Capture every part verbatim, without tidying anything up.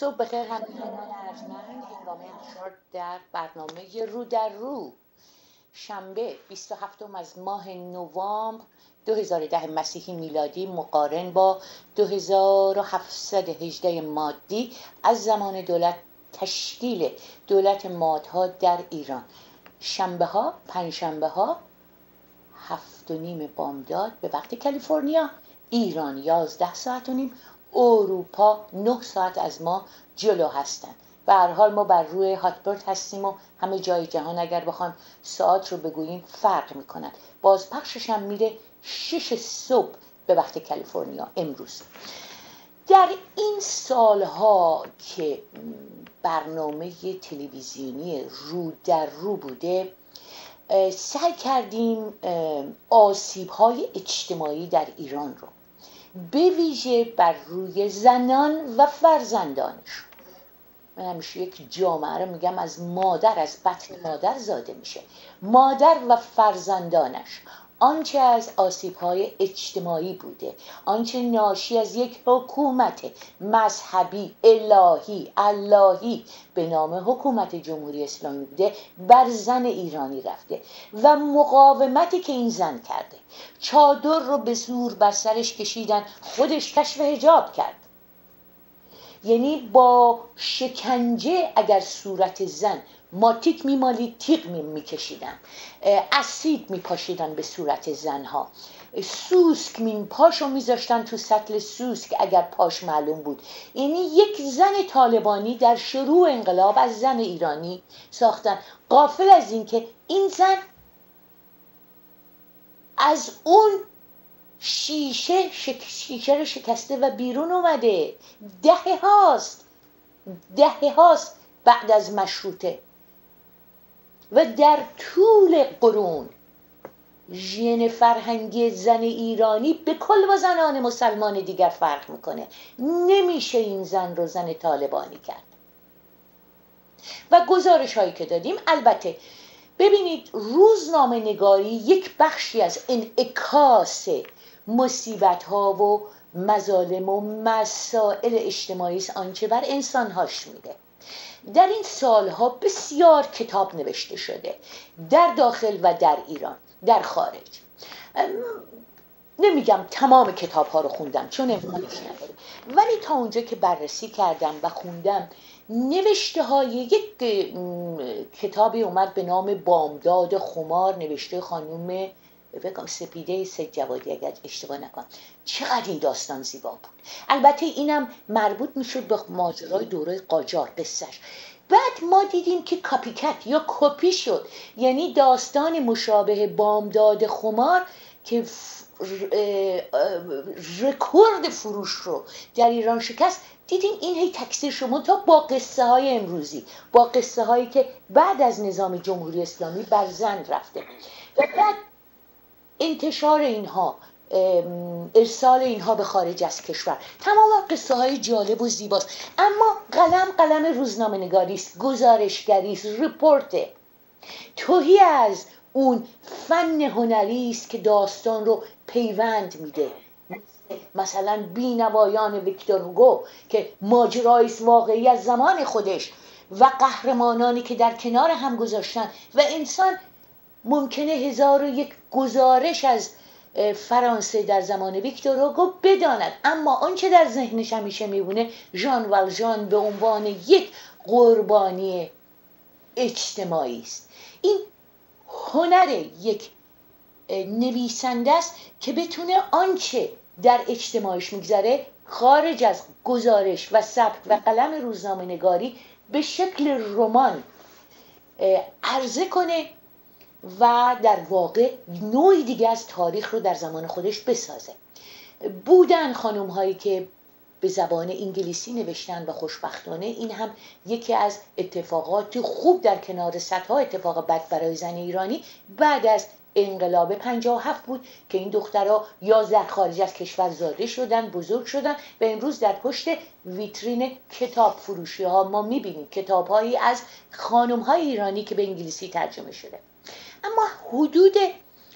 صبح بخیر همگان ارجمند. هنگام انتشار در برنامه رو در رو شنبه بیست و هفتم از ماه نوامبر دو هزار و ده مسیحی میلادی مقارن با دو هزار و هفتصد و هجده مادی از زمان دولت تشکیل دولت مادها در ایران. شنبه ها، پنج شنبه ها هفت و نیم بامداد به وقت کالیفرنیا، ایران یازده ساعت و نیم، اروپا نه ساعت از ما جلو هستند. به هر حال ما بر روی هاتبرد هستیم و همه جای جهان اگر بخوام ساعت رو بگوییم فرق میکنن. بازپخشش هم میره شش صبح به وقت کالیفرنیا امروز. در این سالها که برنامه تلویزیونی رو در رو بوده، سعی کردیم آسیب‌های اجتماعی در ایران رو به ویژه بر روی زنان و فرزندانش. من همیشه یک جامعه رو میگم از مادر، از بطن مادر زاده میشه، مادر و فرزندانش. آنچه از آسیب‌های اجتماعی بوده، آنچه ناشی از یک حکومت مذهبی الهی اللهی به نام حکومت جمهوری اسلامی بوده، بر زن ایرانی رفته و مقاومتی که این زن کرده. چادر رو به زور بر سرش کشیدن، خودش کشف حجاب کرد، یعنی با شکنجه اگر صورت زن ماتیک میمالید، تیغ میکشیدن، اسید میپاشیدن به صورت زنها، سوسک می پاشو میذاشتن تو سطل سوسک اگر پاش معلوم بود. یعنی یک زن طالبانی در شروع انقلاب از زن ایرانی ساختن، غافل از این که این زن از اون شیشه شک... شیشه رو شکسته و بیرون اومده. دهه هاست دهه هاست بعد از مشروطه و در طول قرون ژن فرهنگی زن ایرانی به کل با زنان مسلمان دیگر فرق میکنه. نمیشه این زن رو زن طالبانی کرد. و گزارش هایی که دادیم، البته ببینید، روزنامه نگاری یک بخشی از انعکاس مصیبت ها و مظالم و مسائل اجتماعی است آنچه بر انسان هاش میده. در این سالها بسیار کتاب نوشته شده در داخل و در ایران، در خارج. نمیگم تمام کتاب ها رو خوندم چون امکانش نداره، ولی تا اونجا که بررسی کردم و خوندم، نوشته های یک کتابی اومد به نام بامداد خمار، نوشته خانوم بگم سپیده سید جوادی اگر اشتباه نکنم. چقدر این داستان زیبا بود. البته اینم مربوط میشد به ماجرای دوره قاجار قصهش. بعد ما دیدیم که کاپیکت یا کپی شد، یعنی داستان مشابه بامداد خمار که رکورد فروش رو در ایران شکست، دیدیم این هی تکثیر شد تا با قصه های امروزی، با قصه هایی که بعد از نظام جمهوری اسلامی بر زن رفته و بعد انتشار اینها، ارسال اینها به خارج از کشور. تمام قصه های جالب و زیباست، اما قلم قلم روزنامه نگاری است، گزارشگری است، رپورته. توهی از اون فن هنری است که داستان رو پیوند میده. مثلا بینوایان ویکتور هوگو که ماجرای واقعی از زمان خودش و قهرمانانی که در کنار هم گذاشتن و انسان ممکنه هزار و یک گزارش از فرانسه در زمان ویکتور هوگو بداند، اما آنچه در ذهنش همیشه میبونه ژان والژان به عنوان یک قربانی اجتماعی است. این هنر یک نویسنده است که بتونه آنچه در اجتماعش میگذره خارج از گزارش و سبک و قلم روزنامه نگاری به شکل رمان عرضه کنه و در واقع نوعی دیگه از تاریخ رو در زمان خودش بسازه. بودن خانم هایی که به زبان انگلیسی نوشتن و خوشبختانه این هم یکی از اتفاقات خوب در کنار صدها اتفاق بد برای زن ایرانی بعد از انقلاب پنجاه و هفت بود که این دخترها یا در خارج از کشور زاده شدن، بزرگ شدن و امروز در پشت ویترین کتاب فروشی ها ما میبینیم کتاب هایی از خانم های ایرانی که به انگلیسی ترجمه شده. اما حدود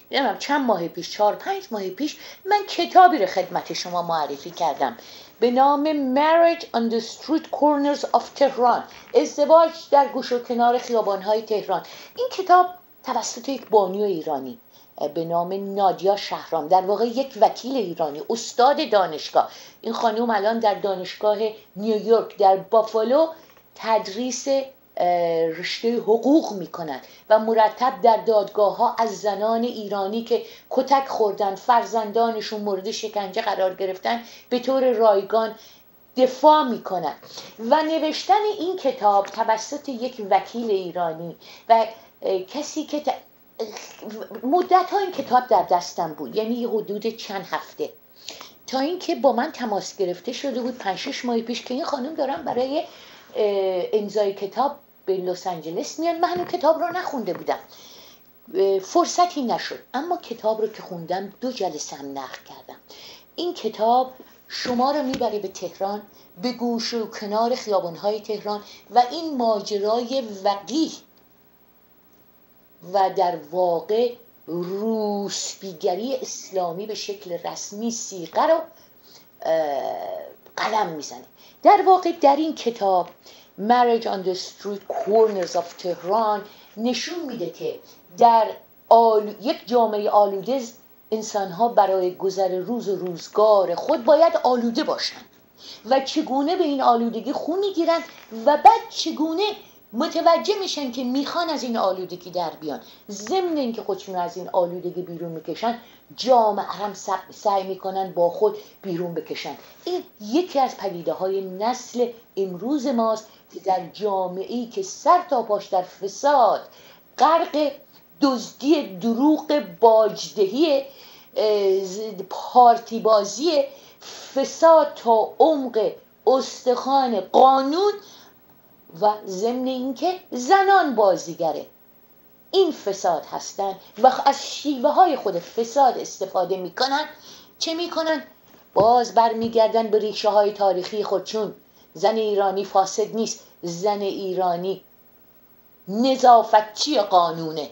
نمیدونم چند ماه پیش، چهار پنج ماه پیش، من کتابی رو خدمت شما معرفی کردم به نام Marriage on the Street Corners of Tehran، ازدواج در گوش و کنار خیابان‌های تهران. این کتاب توسط یک بانوی ایرانی به نام نادیا شهرام، در واقع یک وکیل ایرانی، استاد دانشگاه. این خانم الان در دانشگاه نیویورک در بافالو تدریس رشته حقوق میکنن و مرتب در دادگاه ها از زنان ایرانی که کتک خوردن، فرزندانشون مورد شکنجه قرار گرفتن، به طور رایگان دفاع میکنن. و نوشتن این کتاب توسط یک وکیل ایرانی و کسی که مدت ها این کتاب در دستم بود، یعنی حدود چند هفته، تا اینکه با من تماس گرفته شده بود پنج شش ماه پیش که این خانم دارم برای امضای کتاب به لس آنجلس میان. من هنوز کتاب رو نخونده بودم، فرصتی نشد، اما کتاب رو که خوندم دو جلسه هم نقد کردم. این کتاب شما رو میبره به تهران، به گوش و کنار خیابان‌های تهران و این ماجرای وقیح و در واقع روسپیگری اسلامی به شکل رسمی سیغه رو قلم میزنه. در واقع در این کتاب Marriage on the Street Corners of Tehran نشون میده که در آل... یک جامعه آلوده انسان‌ها برای گذر روز و روزگار خود باید آلوده باشند و چگونه به این آلودگی خو میگیرن و بعد چگونه متوجه میشن که میخوان از این آلودگی در بیان. ضمن اینکه خودشون از این آلودگی بیرون میکشن، جامعه هم سعی میکنن با خود بیرون بکشن. این یکی از پدیده های نسل امروز ماست که در جامعه‌ای که سر تا پاش در فساد، غرق دزدی، دروغ، باجدهی، پارتی بازی، فساد تا عمق استخوان قانون و ضمن اینکه زنان بازیگره این فساد هستن و از شیوه های خود فساد استفاده میکنن. چه میکنن؟ باز برمیگردن به ریشه های تاریخی خودشون. زن ایرانی فاسد نیست، زن ایرانی نظافتچی قانونه.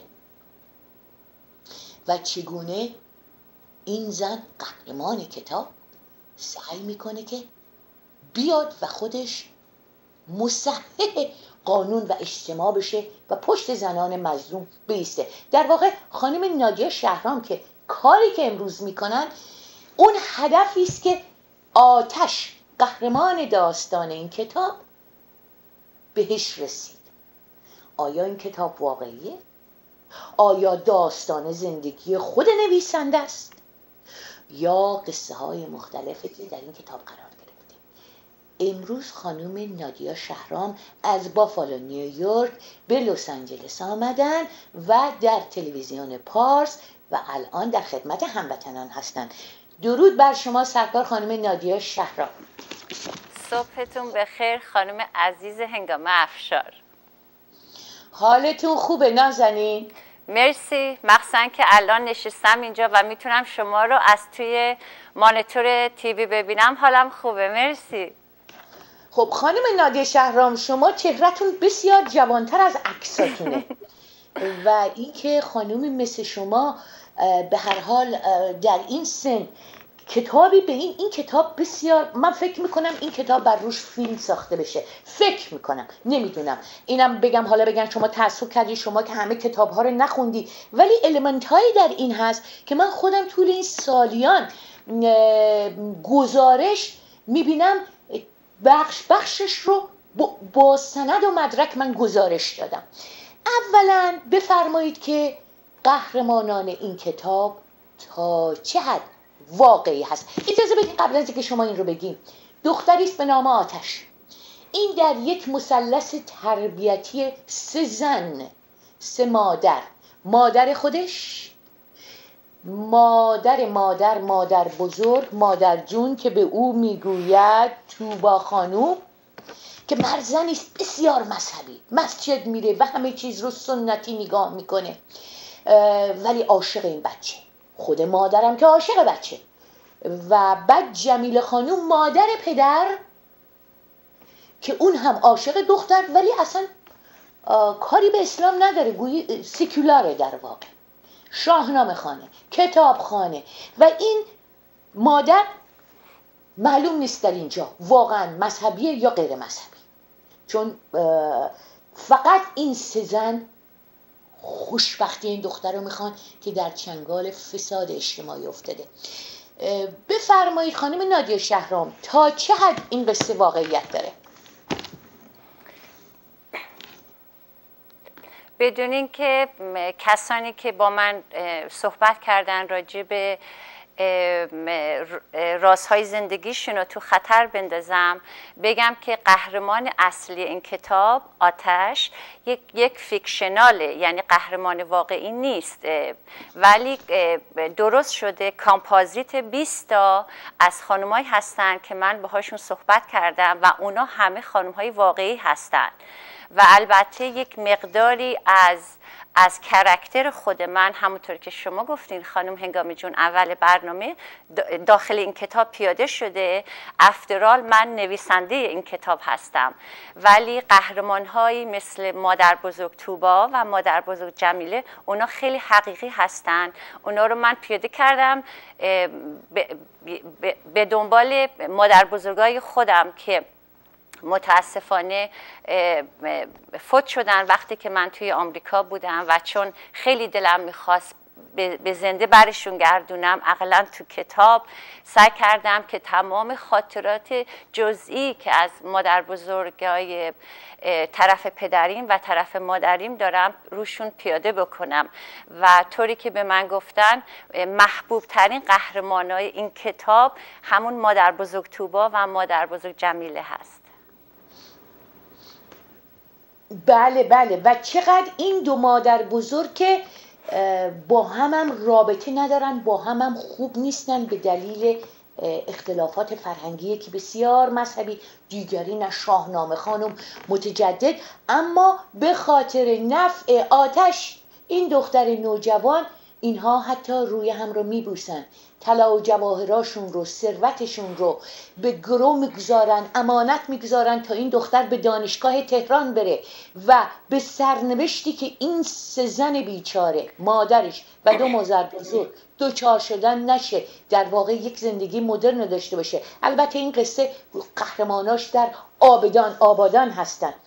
و چگونه این زن قهرمان کتاب سعی میکنه که بیاد و خودش مصحح قانون و اجتماع بشه و پشت زنان مظلوم بیسته. در واقع خانم نادیا شهرام که کاری که امروز میکنن، اون هدفی است که آتش، قهرمان داستان این کتاب، بهش رسید. آیا این کتاب واقعیه؟ آیا داستان زندگی خود نویسنده است؟ یا قصه های مختلفی که در این کتاب قرار گرفته؟ امروز خانم نادیا شهرام از بافالو نیویورک به لس آنجلس آمدن و در تلویزیون پارس و الان در خدمت هموطنان هستند. درود بر شما سرکار خانم نادیا شهرام. صبحتون بخیر خانم عزیز هنگامه افشار. حالتون خوبه نازنین؟ مرسی، مخصوصا که الان نشستم اینجا و میتونم شما رو از توی مانیتور تیوی ببینم، حالم خوبه. مرسی. خب خانم نادیا شهرام، شما چهرهتون بسیار جوانتر از عکساتونه و اینکه خانومی مثل شما به هر حال در این سن کتابی به این این کتاب بسیار، من فکر میکنم این کتاب بر روش فیلم ساخته بشه. فکر میکنم، نمیدونم، اینم بگم حالا بگن شما تعصب کردی، شما که همه کتاب ها رو نخوندی، ولی المنت هایی در این هست که من خودم طول این سالیان گزارش میبینم، بخش بخشش رو با سند و مدرک من گزارش دادم. اولا بفرمایید که قهرمانان این کتاب تا چه حد واقعی هست. اجازه بدید قبل از اینکه شما این رو بگیم، دختری است به نام آتش. این در یک مثلث تربیتی سه زن، سه مادر، مادر خودش، مادر مادر مادر بزرگ، مادر جون که به او میگوید توبا خانوم، که مرزنی است بسیار مذهبی، مسجد میره و همه چیز رو سنتی نگاه میکنه، ولی عاشق این بچه. خود مادرم که عاشق بچه. و بعد جمیله خانوم مادر پدر که اون هم عاشق دختر، ولی اصلا کاری به اسلام نداره، گویی سیکولاره در واقع. شاهنامه خانه، کتاب خانه و این مادر معلوم نیست در اینجا واقعا مذهبیه یا غیر مذهبی، چون فقط این سه زن خوشبختی این دختر رو میخوان که در چنگال فساد اجتماعی افتاده. بفرمایید خانم نادیه شهرام، تا چه حد این قصه واقعیت داره؟ بدون اینکه کسانی که با من صحبت کردن راجع به رازهای زندگیشون رو تو خطر بندازم، بگم که قهرمان اصلی این کتاب آتش یک, یک فیکشناله، یعنی قهرمان واقعی نیست، ولی درست شده کامپازیت بیست تا از خانمایی هستن که من باهاشون صحبت کردم و اونا همه خانمهای واقعی هستن و البته یک مقداری از از کرکتر خود من، همونطور که شما گفتین خانم هنگامی جون اول برنامه، داخل این کتاب پیاده شده. افترال من نویسنده این کتاب هستم، ولی قهرمان‌هایی مثل مادر بزرگ توبا و مادر بزرگ جمیله اونا خیلی حقیقی هستن. اونا رو من پیاده کردم به دنبال مادر بزرگای خودم که متاسفانه فوت شدن وقتی که من توی آمریکا بودم و چون خیلی دلم میخواست به زنده برشون گردونم، اقلا تو کتاب سعی کردم که تمام خاطرات جزئی که از مادر بزرگای طرف پدریم و طرف مادریم دارم روشون پیاده بکنم و طوری که به من گفتن محبوب ترین قهرمانای این کتاب همون مادر بزرگ توبا و مادر بزرگ جمیله هست. بله بله، و چقدر این دو مادر بزرگ که با همم رابطه ندارن، با همم خوب نیستن به دلیل اختلافات فرهنگی که بسیار مذهبی، دیگری نه شاهنامه خانم متجدد، اما به خاطر نفع آتش این دختر نوجوان اینها حتی روی هم رو میبوسن، طلا و جواهراشون رو، ثروتشون رو به گرو میگذارن، امانت میگذارن تا این دختر به دانشگاه تهران بره و به سرنوشتی که این سه زن بیچاره، مادرش و دو مادر بزرگ دوچار شدن نشه، در واقع یک زندگی مدرن داشته باشه. البته این قصه قهرماناش در آبادان آبادان هستن.